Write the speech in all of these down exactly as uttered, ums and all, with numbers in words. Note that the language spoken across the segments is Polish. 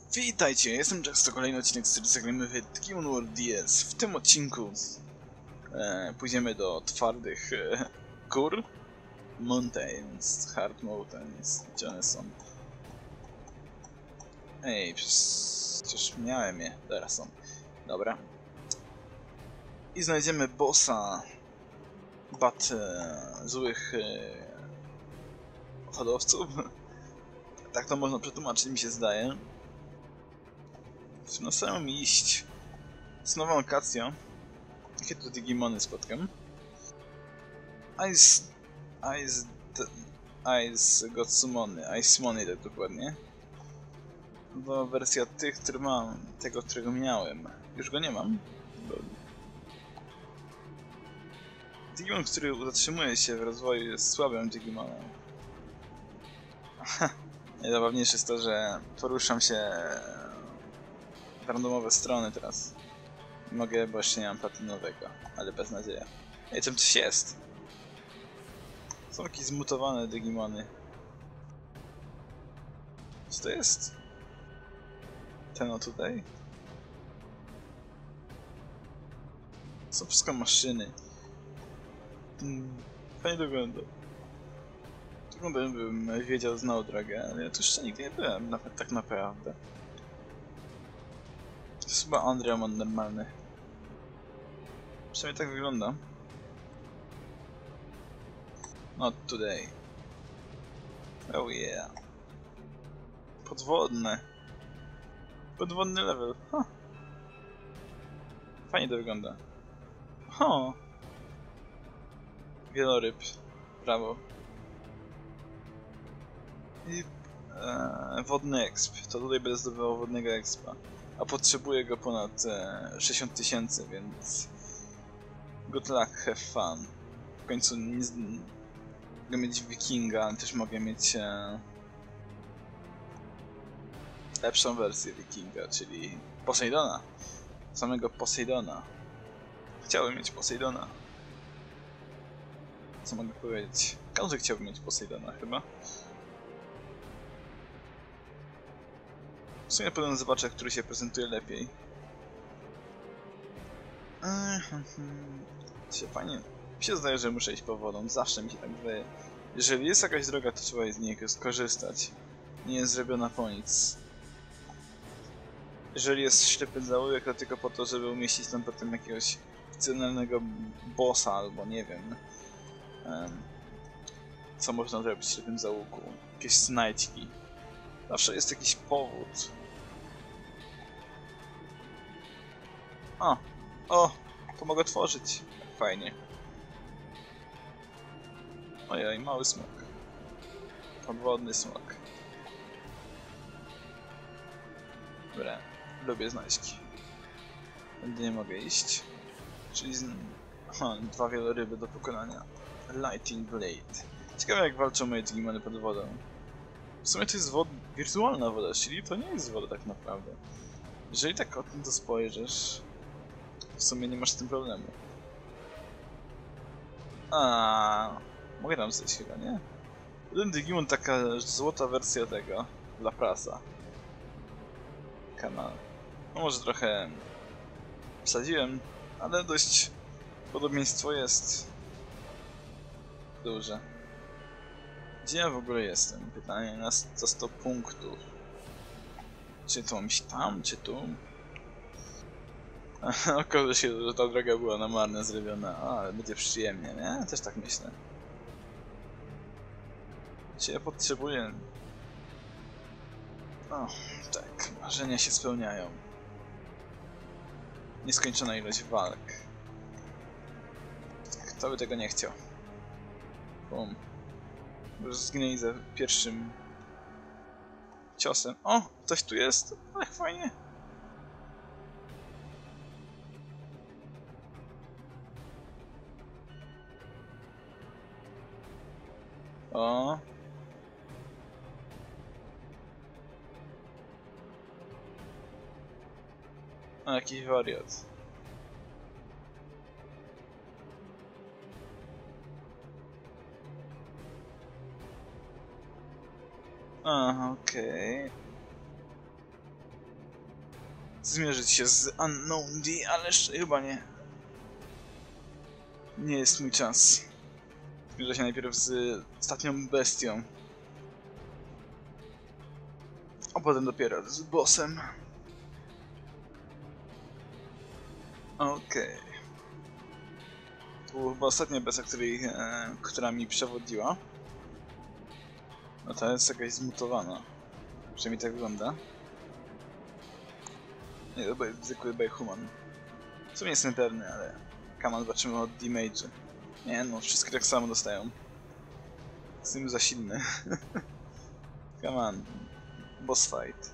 Witajcie, jestem Jax, to kolejny odcinek z serii zagramy w Digimon World D S. W tym odcinku e, pójdziemy do twardych e, gór. Mountains, Hard Mountains, gdzie one są? Ej, przecież, przecież miałem je, teraz są. Dobra. I znajdziemy bossa bat e, złych e, hodowców. Tak to można przetłumaczyć, mi się zdaje. Na samą iść. Z nową lokacją. Jakie tu Digimony spotkam? Ice... Ice... Ice Gotsumony. Icemony tak dokładnie. To wersja tych, które mam. Tego, którego miałem. Już go nie mam. Digimon, który zatrzymuje się w rozwoju, jest słabym Digimonem. Najzabawniejsze jest to, że poruszam się w randomowe strony teraz. Mogę, bo jeszcze nie mam platynowego, ale bez nadzieja. Ej, tam coś jest! Są jakieś zmutowane Digimony. Co to jest? Ten o tutaj? Są wszystko maszyny. Hmm, fajnie wygląda. Wygląda, bym wiedział, znał drogę, ale ja tu jeszcze nigdy nie byłem, nawet tak naprawdę. To jest chyba Andreamon normalny. Przynajmniej tak wygląda. Not today. Oh yeah. Podwodne. Podwodny level. Huh. Fajnie to wygląda. Huh. Wieloryb. Brawo. I e, wodny exp. To tutaj będę zdobywał wodnego expa. A potrzebuję go ponad e, sześćdziesiąt tysięcy, więc... Good luck, have fun. W końcu nie z... mogę mieć wikinga, ale też mogę mieć... E... lepszą wersję wikinga, czyli Poseidona. Samego Poseidona. Chciałbym mieć Poseidona. Co mogę powiedzieć? Każdy chciałby mieć Poseidona chyba. W sumie potem zobaczę, który się prezentuje lepiej. Się fajnie. Mi się zdaje, że muszę iść powolą. Zawsze mi się tak wydaje. Jeżeli jest jakaś droga, to trzeba z niej skorzystać. Nie jest zrobiona po nic. Jeżeli jest ślepy zaułek, to tylko po to, żeby umieścić tam potem jakiegoś opcjonalnego bossa, albo nie wiem. Um, co można zrobić w ślepym zaułku? Jakieś znajdźki. Zawsze jest jakiś powód. O! O! To mogę tworzyć. Fajnie. Ojej, mały smok. Podwodny smok. Dobra, lubię znajdźki. Tędy nie mogę iść. Czyli z... Aha, dwa wieloryby do pokonania. Lighting Blade. Ciekawe jak walczą moje Digimony pod wodą. W sumie to jest woda, wirtualna woda, czyli to nie jest woda tak naprawdę. Jeżeli tak o tym to spojrzysz, w sumie nie masz z tym problemu. A, mogę tam zejść chyba, nie? Ten Digimon taka złota wersja tego, dla prasa. Kanał. No może trochę wsadziłem, ale dość podobieństwo jest duże. Gdzie ja w ogóle jestem? Pytanie na za sto punktów. Czy to mam iść tam, czy tu? Okaże się, że ta droga była na marne zrobiona, a, ale będzie przyjemnie, nie? Też tak myślę. Czy ja potrzebuję... O, tak, marzenia się spełniają. Nieskończona ilość walk. Kto by tego nie chciał? Bum. Już zginęli za pierwszym ciosem. O! Coś tu jest! Ach, fajnie! O! O, jakiś wariat. Aha, okej. Okay. zmierzyć się z Unknown D, ale jeszcze chyba nie. Nie jest mój czas. Zmierzę się najpierw z ostatnią bestią. A potem dopiero z bossem. Okej. Okay. To była chyba ostatnia bestia, której, e, która mi przewodziła. No ta jest jakaś zmutowana. Przynajmniej tak wygląda. Nie, to był zwykły Bayhuman. W sumie jestem pewny, ale... Come on, zobaczymy od damage'y. Nie no, wszystkie tak samo dostają. Jestem za silny. Come on. Boss fight.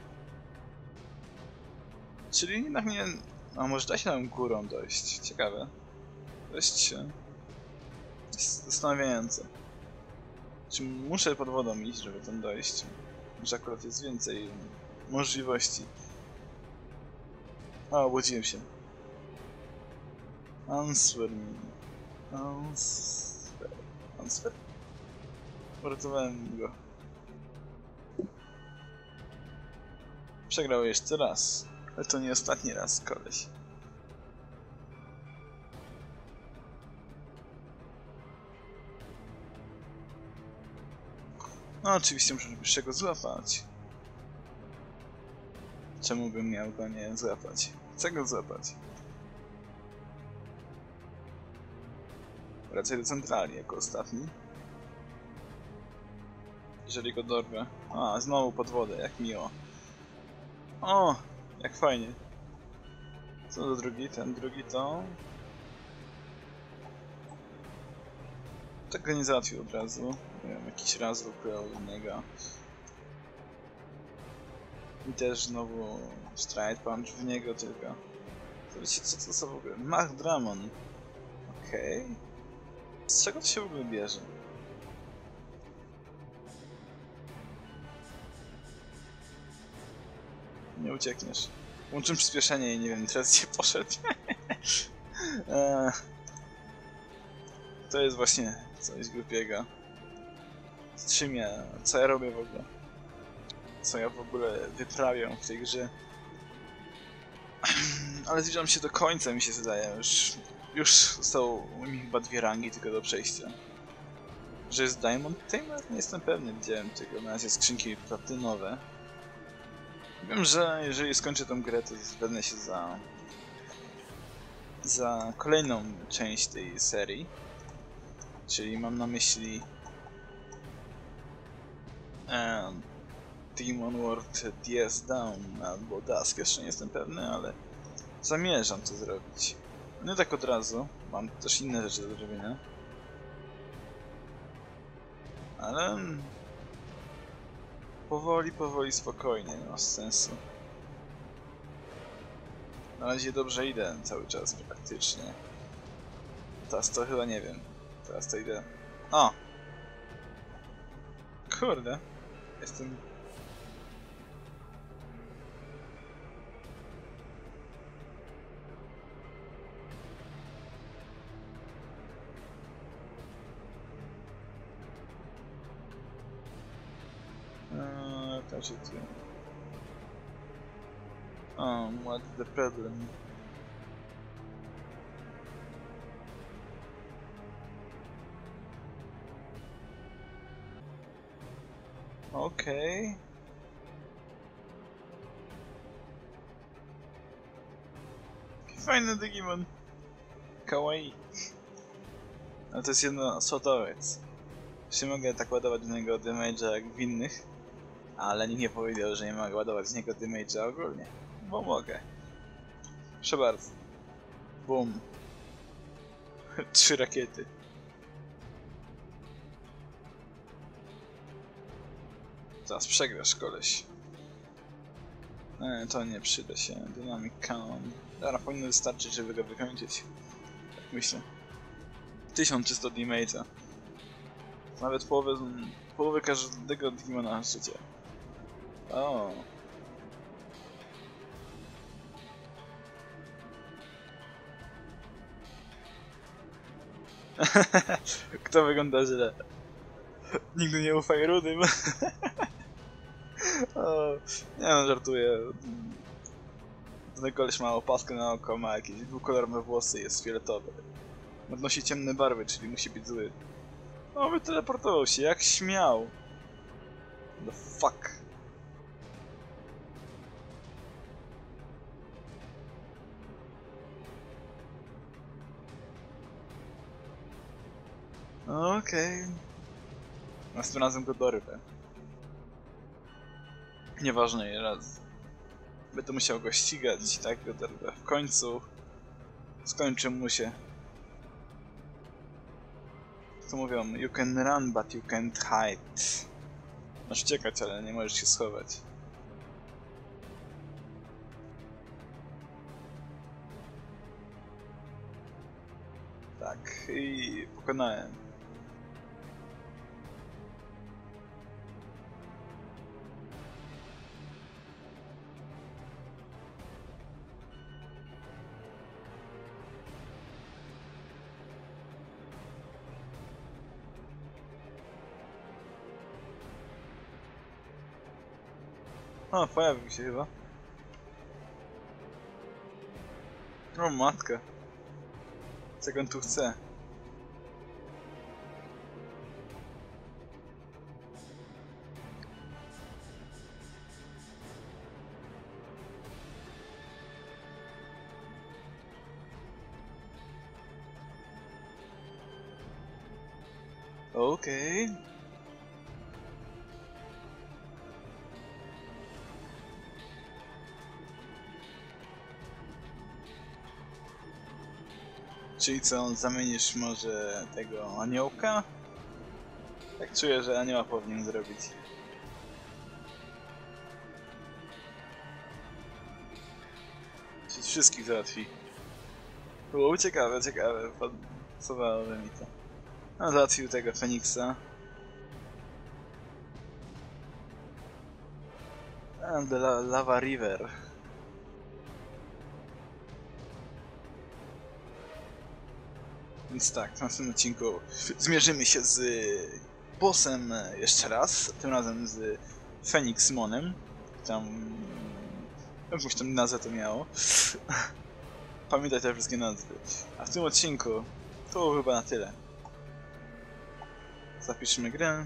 Czyli jednak nie... A może da się tam górą dojść? Ciekawe. Dość... zastanawiające. Czy muszę pod wodą iść, żeby tam dojść? Może akurat jest więcej możliwości. O, obudziłem się. Answer me. Answer. Answer. Uratowałem go. Przegrał jeszcze raz. Ale to nie ostatni raz, koleś. No oczywiście muszę jeszcze go złapać. Czemu bym miał go nie złapać? Chcę go złapać. Wracaj do centrali jako ostatni. Jeżeli go dorwę. A, znowu pod wodę, jak miło. O, jak fajnie. Co to drugi? Ten drugi to... Tego nie załatwił od razu. Nie wiem, jakiś raz wypłynął innego. I też znowu Stride Punch w niego tylko. Zobaczcie, co to są w ogóle? Mach Dramon. Okej. Okay. Z czego to się w ogóle bierze? Nie uciekniesz. Łączę przyspieszenie i nie wiem, teraz gdzie poszedł. eee, to jest właśnie coś głupiego. Z czym ja... co ja robię w ogóle? Co ja w ogóle wyprawiam w tej grze? Ale zbliżam się do końca, mi się zdaje. Już, już zostało mi chyba dwie rangi tylko do przejścia. Że jest Diamond Tamer? Nie jestem pewny, widziałem tylko na razie skrzynki platynowe. Wiem, że jeżeli skończę tą grę, to wezmę się za... za kolejną część tej serii. Czyli mam na myśli... Um, Demon World D S Down albo Dusk, jeszcze nie jestem pewny, ale zamierzam to zrobić. No tak od razu, mam też inne rzeczy do zrobienia. Ale... powoli, powoli, spokojnie, nie ma sensu. Na razie dobrze idę cały czas praktycznie. Teraz to chyba nie wiem. Teraz to idę... O! Kurde. Jestem... Eee, tam się tu... Um, what's the problem? Okej. Okay. Fajny Digimon. Kawaii. No to jest jedno sotowiec. Czy mogę tak ładować z niego damage'a jak w innych? Ale nikt nie powiedział, że nie mogę ładować z niego damage'a ogólnie. Bo mogę. Proszę bardzo. Bum. Trzy rakiety. Zaraz przegrasz, koleś. E, to nie przyda się. Dynamic Cannon. Dobra, powinno wystarczyć, żeby go wykończyć. Tak myślę. tysiąc trzysta damage'a. Nawet połowę, połowę każdego Digimona na szczycie. O. Kto wygląda źle? Nigdy nie ufaj rudym. O, nie no, żartuję. Ten koleś ma opaskę na oko, ma jakieś dwukolorowe włosy, jest fioletowy. Odnosi ciemne barwy, czyli musi być zły. No, wyteleportował się, jak śmiał. The fuck. Okej. Okay. Następnym razem go dorwę. Nieważne ile raz. Będę musiał go ścigać, tak go dorwę. W końcu skończy mu się. Co mówią? You can run, but you can't hide. Możesz uciekać, ale nie możesz się schować. Tak, i pokonałem. O, pojawił się chyba. O matka. Czego on tu chce? Okej. Okay. Czyli co, zamienisz może tego aniołka? Tak czuję, że anioła powinien zrobić. Czyli wszystkich załatwi. Było ciekawe, ciekawe, pasowało mi to. No, załatwił tego Feniksa. And the la Lava River. Więc tak, w następnym odcinku zmierzymy się z bossem jeszcze raz, tym razem z Phoenix Monem. Tam... jakąś tam nazwę to miało. Pamiętaj te wszystkie nazwy. A w tym odcinku to chyba na tyle. Zapiszmy grę.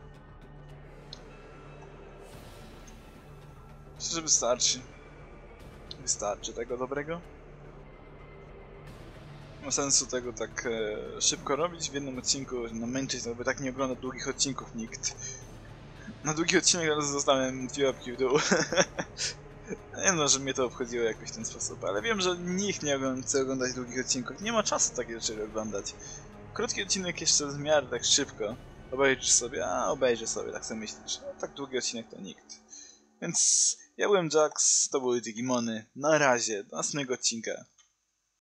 Myślę, że wystarczy. Wystarczy tego dobrego. Nie ma sensu tego tak e, szybko robić w jednym odcinku, no męczyć, no bo tak nie ogląda długich odcinków nikt. Na długi odcinek teraz zostałem dwie łapki w dół. Nie no, że mnie to obchodziło jakoś w ten sposób, ale wiem, że nikt nie chce oglądać długich odcinków. Nie ma czasu takie rzeczy oglądać. Krótki odcinek jeszcze w miarę tak szybko. Obejrzysz sobie, a obejrzę sobie, tak sobie myślisz. A tak długi odcinek to nikt. Więc ja byłem Jax, to były Digimony. Na razie, do następnego odcinka.